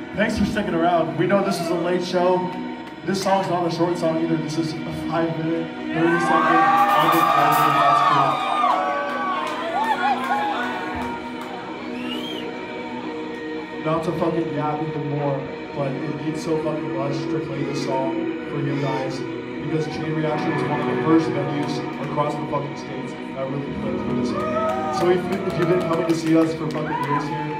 Thanks for sticking around. We know this is a late show. This song's not a short song either. This is a 5-minute, 30-second other pleasure. That's cool. Not to fucking yap even more, but it means so fucking much to play this song for you guys because Chain Reaction was one of the first venues across the fucking states that really played for this. So if you've been coming to see us for fucking years here,